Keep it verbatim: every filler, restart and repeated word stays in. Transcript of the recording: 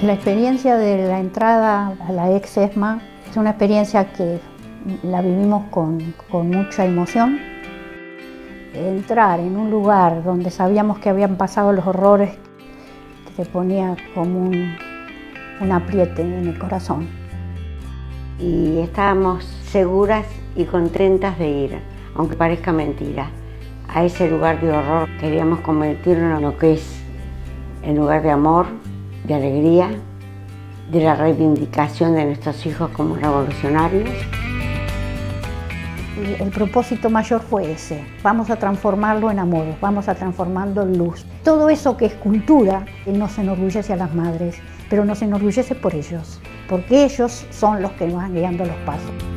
La experiencia de la entrada a la ex ESMA es una experiencia que la vivimos con, con mucha emoción. Entrar en un lugar donde sabíamos que habían pasado los horrores te ponía como un, un apriete en el corazón. Y estábamos seguras y contentas de ir, aunque parezca mentira, a ese lugar de horror. Queríamos convertirlo en lo que es el lugar de amor, de alegría, de la reivindicación de nuestros hijos como revolucionarios. El propósito mayor fue ese, vamos a transformarlo en amor, vamos a transformarlo en luz. Todo eso que es cultura nos enorgullece a las madres, pero nos enorgullece por ellos, porque ellos son los que nos van guiando los pasos.